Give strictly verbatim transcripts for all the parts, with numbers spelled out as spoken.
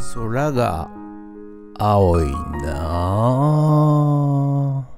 空が青いなあ。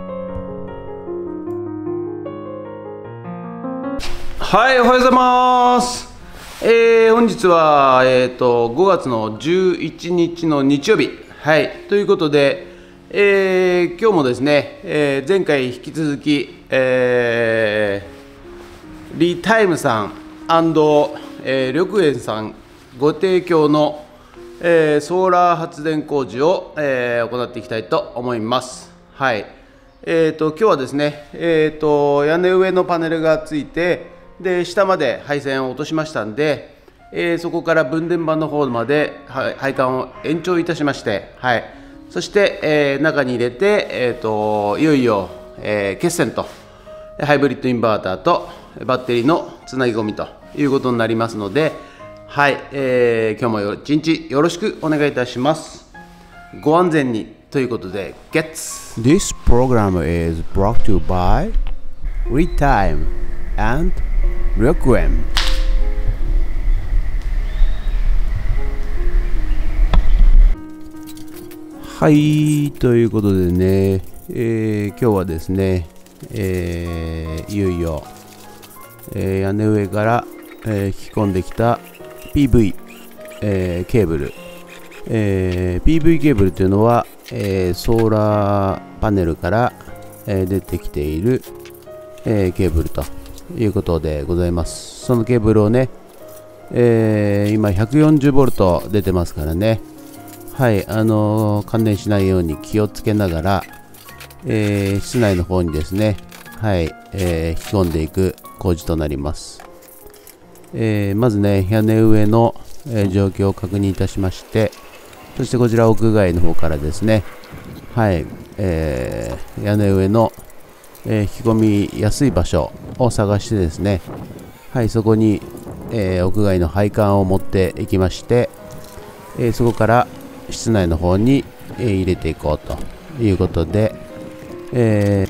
はい、おはようございます。えー、本日は、えー、とごがつのじゅういちにちの日曜日、はい、ということで、えー、今日もですね、えー、前回引き続き、えー、リタイムさん、えー、緑園さんご提供の、えー、ソーラー発電工事を、えー、行っていきたいと思います。はい、えー、と今日はですね、えー、と屋根上のパネルがついて、で下まで配線を落としましたんで、えー、そこから分電盤の方まで配管を延長いたしまして、はい、そして、えー、中に入れて、えー、といよいよ、えー、決線とハイブリッドインバーターとバッテリーのつなぎ込みということになりますので、はい、えー、今日も一日よろしくお願いいたします。ご安全にということで、ゲッツ This program is brought to you by Retime and 緑園。はい、ということでね、えー、今日はですね、えー、いよいよ、えー、屋根上から、えー、引き込んできた ピーブイ、えー、ケーブル、えー、ピーブイ ケーブルというのは、えー、ソーラーパネルから、えー、出てきている、えー、ケーブルということでございます。そのケーブルをね、えー、今 ひゃくよんじゅうボルト 出てますからね、はい、あのー、感電しないように気をつけながら、えー、室内の方にですね、はい、えー、引き込んでいく工事となります。えー、まずね、屋根上の、えー、状況を確認いたしまして、そしてこちら屋外の方からですね、はい、えー、屋根上の、えー、引き込みやすい場所を探してですね、はい、そこに、えー、屋外の配管を持っていきまして、えー、そこから室内の方に、えー、入れていこうということで、え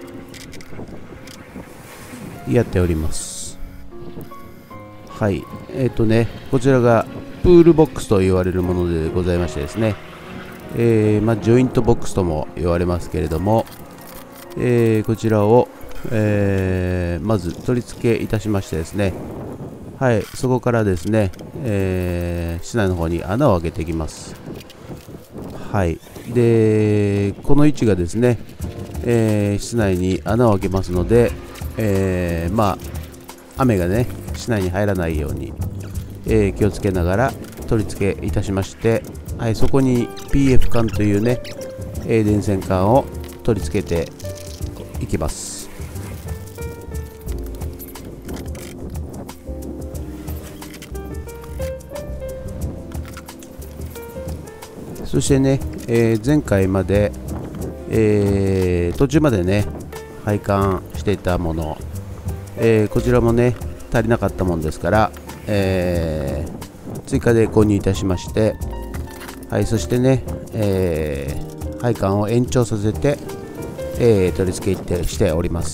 ー、やっております。はい、えっとね、こちらがプールボックスと言われるものでございましてですね、えーまあ、ジョイントボックスとも言われますけれども、えー、こちらを、えー、まず取り付けいたしましてですね、はい、そこからですね、えー、室内の方に穴を開けていきます。はい、でこの位置がですね、えー、室内に穴を開けますので、えー、まあ雨がね室内に入らないように、えー、気をつけながら取り付けいたしまして、はい、そこに ピーエフ 管というね、えー、電線管を取り付けていきます。そしてね、えー、前回まで、えー、途中までね配管していたもの、えー、こちらもね足りなかったものですから、えー、追加で購入いたしまして、はい、そしてね、えー、配管を延長させて、えー、取り付けしております。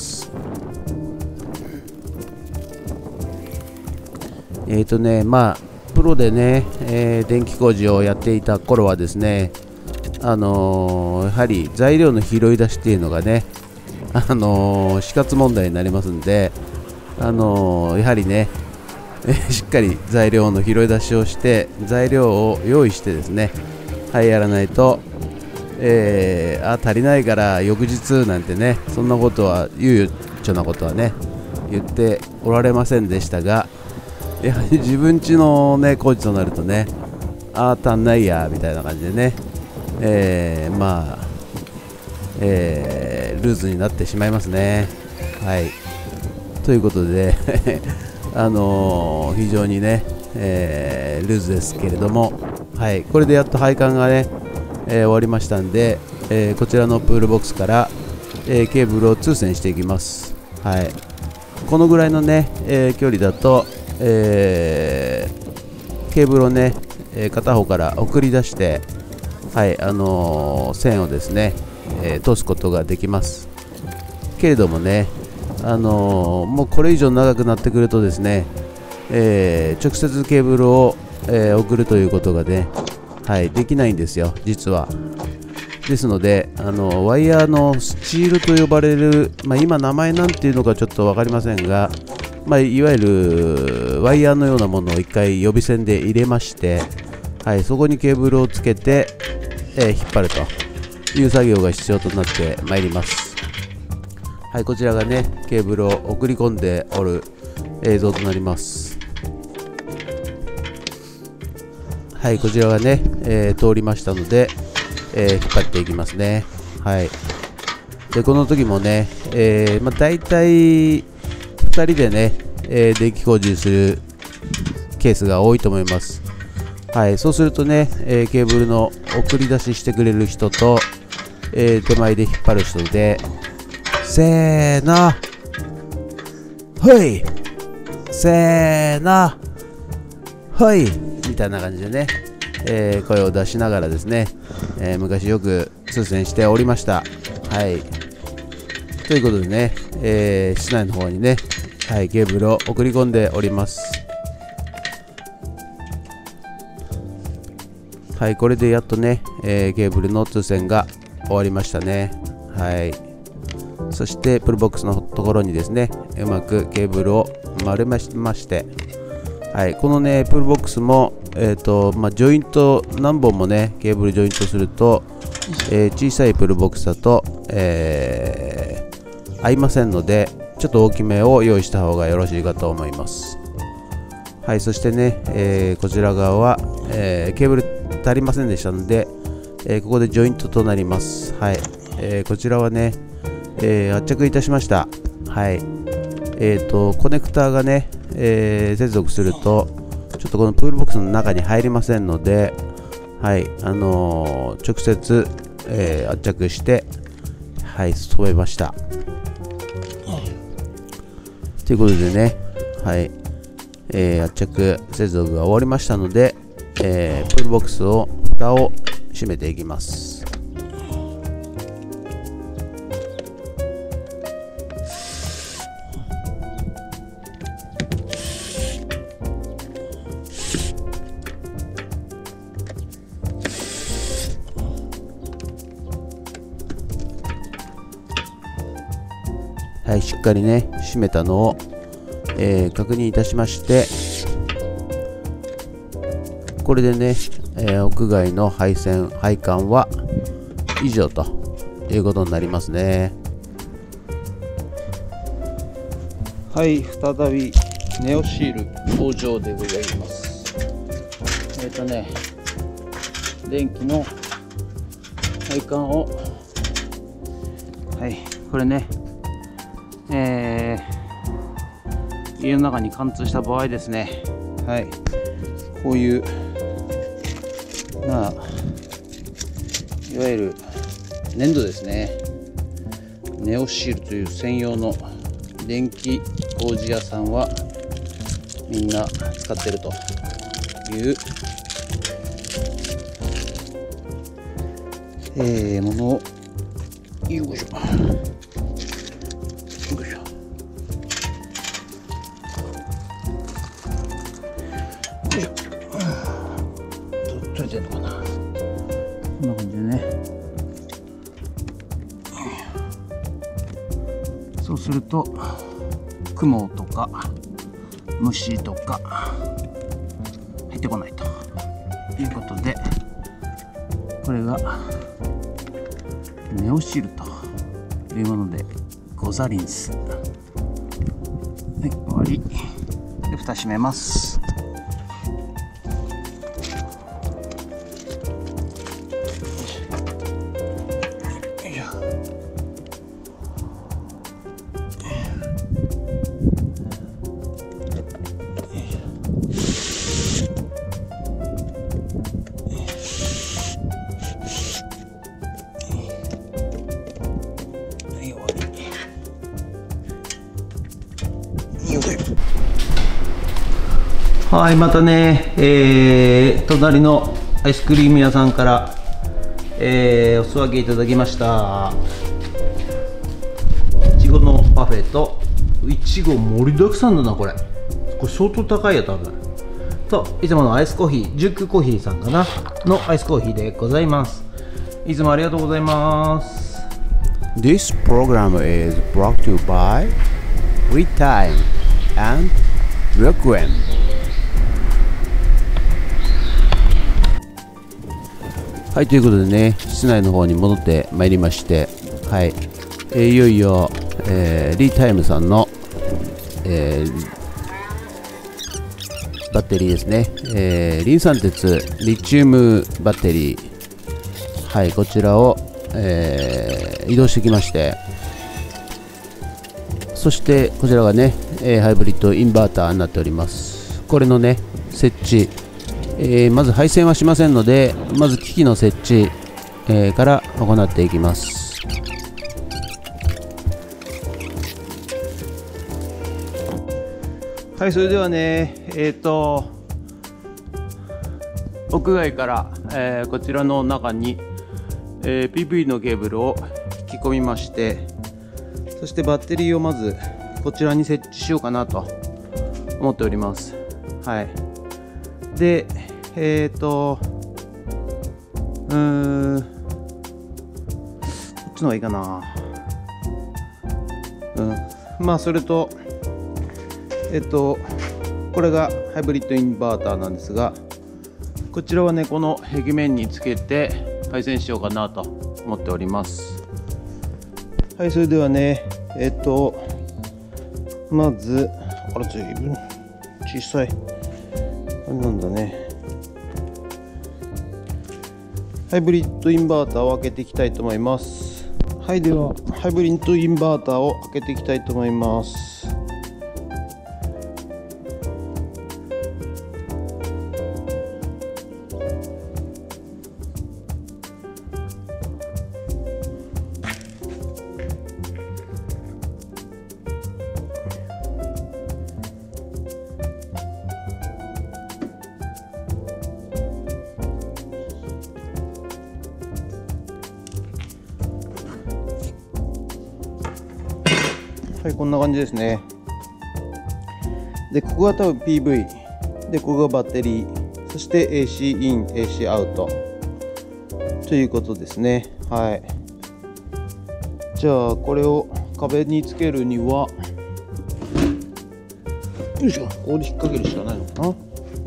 えっとねまあプロでね、えー、電気工事をやっていた頃はですね、あのー、やはり材料の拾い出しっていうのがね、あのー、死活問題になりますんで、あのー、やはりね、えー、しっかり材料の拾い出しをして材料を用意してですね、はい、やらないと、えー、あ足りないから翌日なんてね、そんなことは悠々ちょなことはね言っておられませんでしたが、やはり自分家のね工事となるとね、あー足んないやみたいな感じでね、えー、まあ、えー、ルーズになってしまいますね。はい、ということであのー、非常にね、えー、ルーズですけれども、はい、これでやっと配管がね、えー、終わりましたんで、えー、こちらのプールボックスから、えー、ケーブルを通線していきます。はい、このぐらいのね、えー、距離だと、えー、ケーブルをね、えー、片方から送り出して、はいあのー、線をですね、えー、通すことができますけれどもね、あのー、もうこれ以上長くなってくるとですね、えー、直接ケーブルを、えー、送るということがね、 はい、できないんですよ、実は。ですので、あのワイヤーのスチールと呼ばれる、まあ、今名前なんていうのかちょっと分かりませんが、まあ、いわゆるワイヤーのようなものをいっかい予備線で入れまして、はい、そこにケーブルをつけて、えー、引っ張るという作業が必要となってまいります。はい、こちらがね、ケーブルを送り込んでおる映像となります。はい、こちらがね、えー、通りましたので、えー、引っ張っていきますね。はい。で、この時もね、えー、まあ、大体ふたりでね、えー、電気工事するケースが多いと思います。はい、そうするとね、えー、ケーブルの送り出ししてくれる人と、えー、手前で引っ張る人で、せーの、ほい、せーの、ほい、みたいな感じでね、えー、声を出しながらですね、えー、昔よく通船しておりました。はい。ということでね、えー、室内の方にね、はい、ケーブルを送り込んでおります。はい、これでやっとね、えー、ケーブルの通船が終わりましたね。はい。そしてプルボックスのところにですね、うまくケーブルを丸めまして、はい、このね、プルボックスも、えーとまあ、ジョイント何本もね、ケーブルジョイントすると、えー、小さいプルボックスだと、えー、合いませんので、ちょっと大きめを用意した方がよろしいかと思います。はい、そしてね、えー、こちら側は、えー、ケーブル足りませんでしたので、えー、ここでジョイントとなります。はい、えー、こちらはね、えー、圧着いたしました。はい、えーと、コネクターがね、えー、接続すると、ちょっとこのプールボックスの中に入りませんので、はい、あのー、直接、えー、圧着して、はい、止めました。ということでね、はい、えー、圧着接続が終わりましたので、えー、プールボックスを蓋を閉めていきます。はい、しっかりね閉めたのを、えー、確認いたしまして、これでね、えー、屋外の配線配管は以上ということになりますね。はい、再びネオシール登場でございます。えっとね電気の配管を、はい、これねえー、家の中に貫通した場合ですね、はい、こういうまあいわゆる粘土ですね、ネオシールという専用の電気工事屋さんはみんな使ってるという、えー、ものをよいしょ取れてるのかな、こんな感じでね、そうすると雲とか虫とか入ってこないということで、これがネオシールというものでござりんす。はい、終わりで蓋閉めます。はい、またね、えー、隣のアイスクリーム屋さんから、えー、お裾分けいただきましたいちごのパフェと、いちご盛りだくさんだな、これこれ相当高いや多分そう、いつものアイスコーヒー、ジュックコーヒーさんかなのアイスコーヒーでございます。いつもありがとうございます。 This program is brought to you by Retime and Requiem。はい、ということでね、室内の方に戻ってまいりまして、はい、えー、いよいよ、えー、リータイムさんの、えー、バッテリーですね、えー、リン酸鉄リチウムバッテリー、はい、こちらを、えー、移動してきまして、そしてこちらがね、えー、ハイブリッドインバーターになっております。これのね、設置、えー、まず配線はしませんので、まず機器の設置、えー、から行っていきます。はい、それではね、えっと屋外から、えー、こちらの中に、えー、ピーブイ のケーブルを引き込みまして、そしてバッテリーをまずこちらに設置しようかなと思っております。はい。で、えっと、うーん、こっちの方がいいかな。うん。まあ、それと、えっと、これがハイブリッドインバーターなんですが、こちらはね、この壁面につけて配線しようかなと思っております。はい、それではね、えっと、まず、あれ、随分小さい。あれなんだね。ハイブリッドインバーターを開けていきたいと思います。はい、では、ハイブリッドインバーターを開けていきたいと思います。はい、こんな感じですね。で、ここが多分 ピーブイ。で、ここがバッテリー。そして エーシー イン、エーシー アウト。ということですね。はい。じゃあ、これを壁につけるには、よいしょ、ここで引っ掛けるしかないのかな。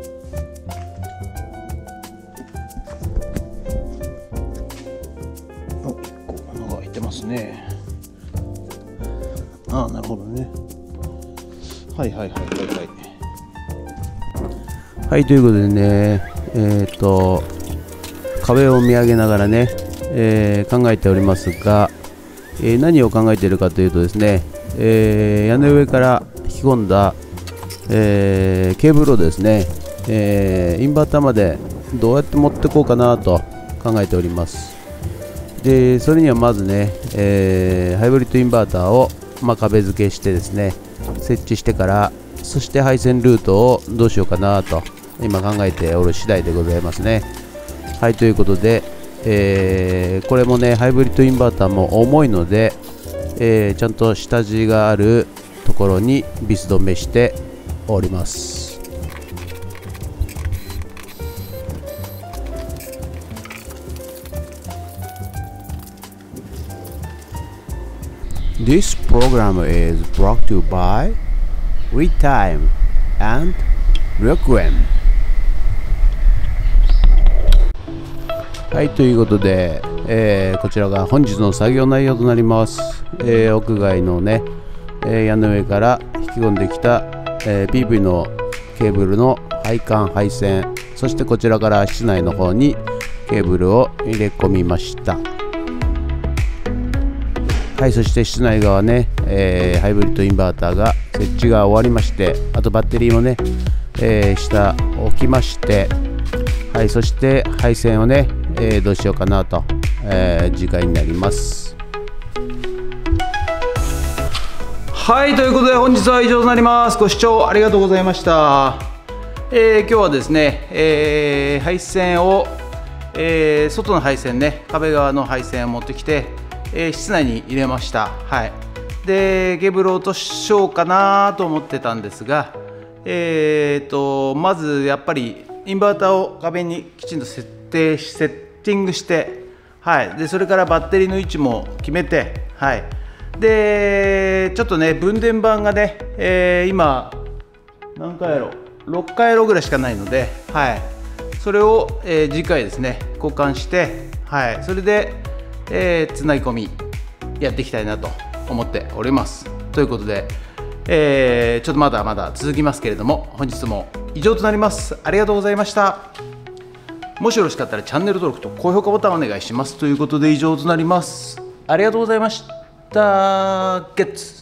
お、いっこ穴が開いてますね。ああ、なるほどね。はいはいはいはいはい。はい、ということでね、えっと、壁を見上げながらね、えー、考えておりますが、えー、何を考えているかというとですね、えー、屋根上から引き込んだ、えー、ケーブルをですね、えー、インバーターまでどうやって持ってこうかなと考えております。で、それにはまずね、えー、ハイブリッドインバーターをまあ、壁付けしてですね、設置してから、そして配線ルートをどうしようかなと今考えておる次第でございますね。はい、ということで、えー、これもね、ハイブリッドインバーターも重いので、えー、ちゃんと下地があるところにビス止めしております。This program is brought to you by Retime and Requiem。 はい、ということで、えー、こちらが本日の作業内容となります。えー、屋外のね、えー、屋根上から引き込んできた、えー、ピーブイ のケーブルの配管配線、そしてこちらから室内の方にケーブルを入れ込みました。はい、そして室内側ね、えー、ハイブリッドインバーターが設置が終わりまして、あとバッテリーもね、えー、下置きまして、はい、そして配線をね、えー、どうしようかなと、えー、次回になります。はい、ということで本日は以上となります。ご視聴ありがとうございました。えー、今日はですね、えー、配線を、えー、外の配線ね、壁側の配線を持ってきて、えー、室内に入れました。はい。で、ケーブルを落としようかなと思ってたんですが、 えー、とまずやっぱりインバーターを壁にきちんと設定しセッティングして、はい、でそれからバッテリーの位置も決めて、はい、でちょっとね分電盤がね、えー、今何回やろろっかいやろぐらいしかないので、はい、それを、えー、次回ですね交換して、はい、それで、えー、つなぎ込みやっていきたいなと思っております。ということで、えー、ちょっとまだまだ続きますけれども、本日も以上となります。ありがとうございました。もしよろしかったらチャンネル登録と高評価ボタンお願いします。ということで以上となります。ありがとうございました。ゲッツ